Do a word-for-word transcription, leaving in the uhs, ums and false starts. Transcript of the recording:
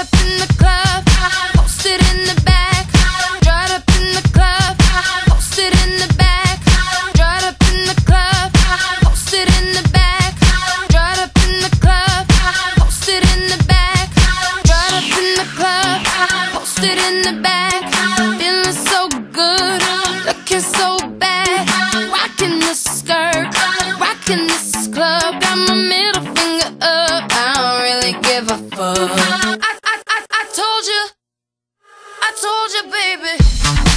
up in the club, posted in the back. Dried up in the club, posted in the back. Dried up in the club, posted in the back. Dried up in the club, posted in the back. Dried up in the club, posted in the back. Feeling so good, looking so bad. Rocking this skirt, rocking this club. Got my middle finger up, I don't really give a fuck. I, I, I, I told you, I told you, baby.